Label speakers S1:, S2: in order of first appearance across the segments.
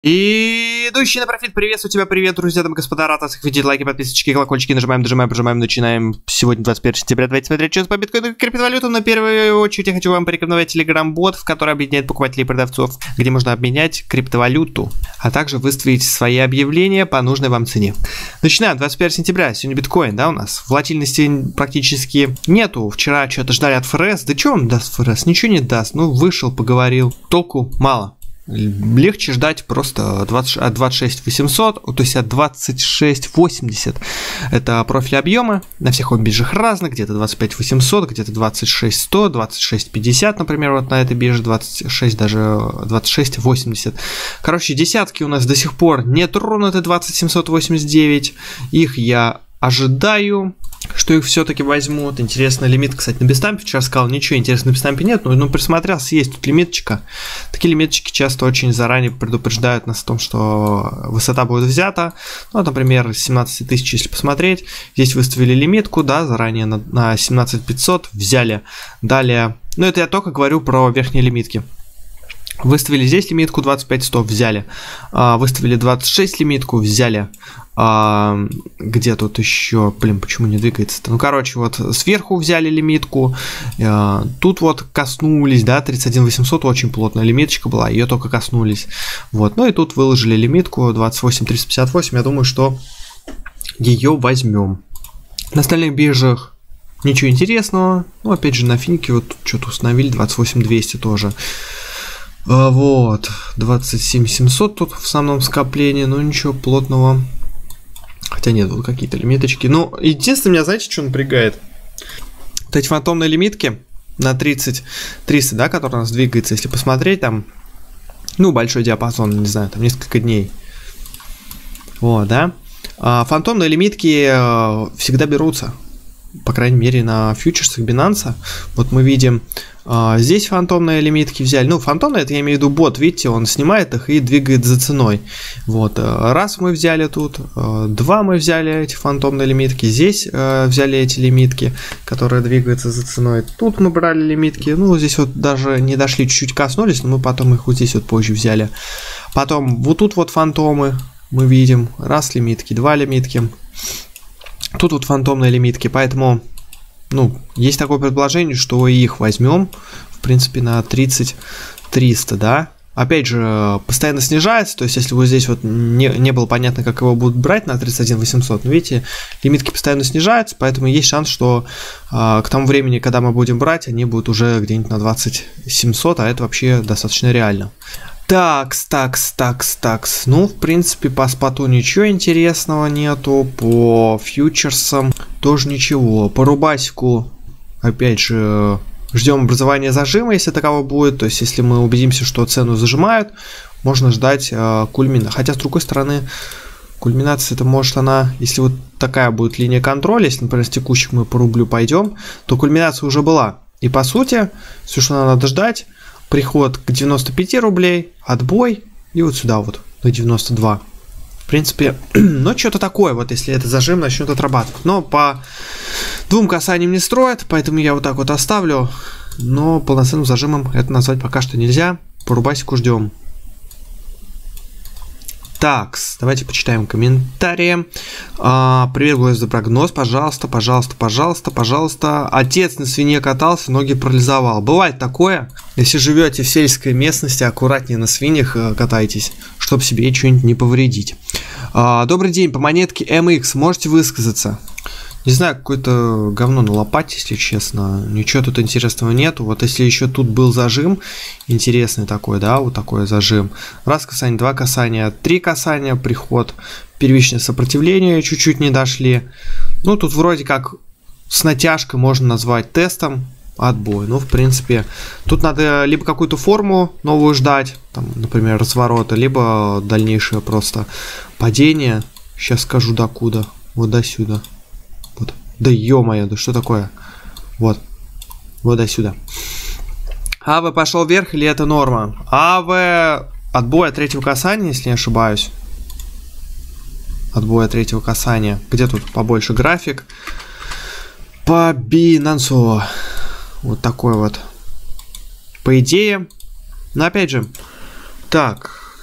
S1: И идущий на профит, приветствую тебя, привет, друзья, там господа, рад вас видеть, лайки, подписочки, колокольчики, нажимаем, начинаем. Сегодня 21 сентября, давайте смотреть, что по биткоину и криптовалютам. На первую очередь я хочу вам порекомендовать Telegram-бот, в который объединяет покупателей и продавцов, где можно обменять криптовалюту, а также выставить свои объявления по нужной вам цене. Начинаем, 21 сентября, сегодня биткоин, да, у нас, волатильности практически нету, вчера что-то ждали от ФРС, да что он даст ФРС, ничего не даст, ну вышел, поговорил, толку мало. Легче ждать просто от 26 800, то есть от 26 80. Это профиль объема. На всех биржах разных. Где-то 25 800, где-то 26 100, 26 50, например, вот на этой бирже 26, даже 26 80. Короче, десятки у нас до сих пор не тронуты, 20 789. Их я ожидаю, что их все-таки возьмут. Интересный лимит, кстати, на бистампе. Вчера сказал, ничего интересного на бистампе нет, но присмотрелся, есть тут лимиточка. Такие лимитчики часто очень заранее предупреждают нас о том, что высота будет взята. Ну, например, 17 тысяч, если посмотреть. Здесь выставили лимитку, да, заранее на 17 500 взяли. Далее, ну это я только говорю про верхние лимитки. Выставили здесь лимитку 25 100, взяли. Выставили 26 лимитку, взяли. Где тут еще? Блин, почему не двигается-то? Ну, короче, вот сверху взяли лимитку. Тут вот коснулись, да, 31 800, очень плотная лимиточка была, ее только коснулись. Вот, ну и тут выложили лимитку 28 358, я думаю, что ее возьмем. На остальных биржах ничего интересного. Ну, опять же, на финике вот что-то установили, 28 200 тоже. Вот, 27 700 тут в самом скоплении, но ничего плотного. Хотя нет, вот какие-то лимиточки. Ну, единственное, меня, знаете, что напрягает? Вот эти фантомные лимитки на 30 300, да, которые у нас двигается, если посмотреть, там, ну, большой диапазон, не знаю, там несколько дней. Вот, да. Фантомные лимитки всегда берутся. По крайней мере, на фьючерсах Binance. Вот мы видим, здесь фантомные лимитки взяли. Ну, фантомные, это я имею в виду бот, видите, он снимает их и двигает за ценой. Вот, раз мы взяли тут, два мы взяли эти фантомные лимитки, здесь взяли эти лимитки, которые двигаются за ценой. Тут мы брали лимитки, ну, здесь вот даже не дошли, чуть-чуть коснулись, но мы потом их вот здесь вот позже взяли. Потом вот тут вот фантомы мы видим, раз лимитки, два лимитки. Тут вот фантомные лимитки, поэтому, ну, есть такое предположение, что их возьмем, в принципе, на 30 300, да. Опять же, постоянно снижается, то есть, если вот здесь вот не было понятно, как его будут брать на 31 800, но видите, лимитки постоянно снижаются, поэтому есть шанс, что к тому времени, когда мы будем брать, они будут уже где-нибудь на 20 700, а это вообще достаточно реально. Такс. Ну, в принципе, по споту ничего интересного нету. По фьючерсам тоже ничего. По рубасику, опять же, ждем образования зажима, если таково будет. То есть, если мы убедимся, что цену зажимают, можно ждать кульмина. Хотя, с другой стороны, кульминация, это может она, если вот такая будет линия контроля, если, например, с текущих мы по рублю пойдем, то кульминация уже была. И, по сути, все, что надо ждать, приход к 95 рублей, отбой, и вот сюда вот, до 92. В принципе, ну, что-то такое, вот, если этот зажим начнет отрабатывать. Но по двум касаниям не строят, поэтому я вот так вот оставлю. Но полноценным зажимом это назвать пока что нельзя. По рубасику ждем. Так, давайте почитаем комментарии. Привет, гость за прогноз. Пожалуйста. Отец на свинье катался, ноги парализовал. Бывает такое. Если живете в сельской местности, аккуратнее на свиньях катайтесь, чтобы себе что-нибудь не повредить. Добрый день, по монетке MX можете высказаться? Не знаю, какое-то говно на лопате, если честно. Ничего тут интересного нету. Вот если еще тут был зажим, интересный такой, да, вот такой зажим. Раз касание, два касания, три касания, приход, первичное сопротивление, чуть-чуть не дошли. Ну, тут вроде как с натяжкой можно назвать тестом, отбой. Ну, в принципе, тут надо либо какую-то форму новую ждать, там, например, разворота, либо дальнейшее просто падение. Сейчас скажу докуда. Вот до сюда. Вот. Да ё-моё, да что такое? Вот. Вот до сюда. АВ пошел вверх или это норма? АВ отбой от третьего касания, если не ошибаюсь. Отбой от третьего касания. Где тут побольше график? По Binance. Вот такой вот. По идее. Но опять же. Так.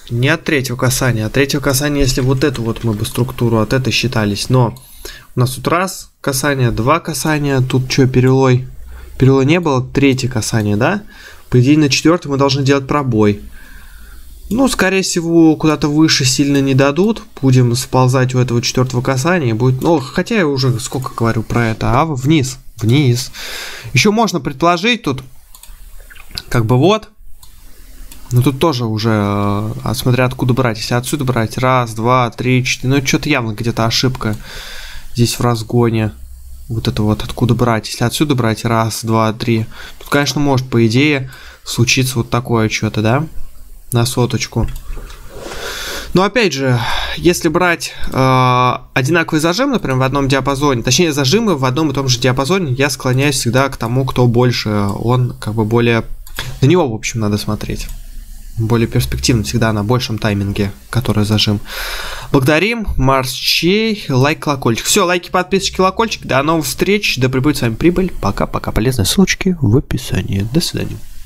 S1: Не от третьего касания. От третьего касания, если вот эту вот мы бы структуру от этой считались. Но у нас тут раз касание, два касания. Тут что, перелой? Перелой не было. Третье касание, да? По идее, на четвертом мы должны делать пробой. Ну, скорее всего, куда-то выше сильно не дадут. Будем сползать у этого четвертого касания. Будет, ну, хотя я уже сколько говорю про это. А вниз. Вниз. Еще можно предположить тут, как бы вот. Но тут тоже уже, смотря откуда брать. Если отсюда брать, раз, два, три, четыре. Ну, что-то явно где-то ошибка здесь в разгоне. Вот это вот откуда брать. Если отсюда брать, раз, два, три. Тут, конечно, может, по идее, случиться вот такое что-то, да? На соточку. Но, опять же, если брать одинаковый зажим, например, в одном диапазоне, точнее, зажимы в одном и том же диапазоне, я склоняюсь всегда к тому, кто больше. Он как бы более... На него, в общем, надо смотреть. Более перспективно, всегда на большем тайминге, который зажим. Благодарим, Марчей, лайк, колокольчик. Все, лайки, подписочки, колокольчик. До новых встреч, да пребудет с вами прибыль. Пока-пока, полезные ссылочки в описании. До свидания.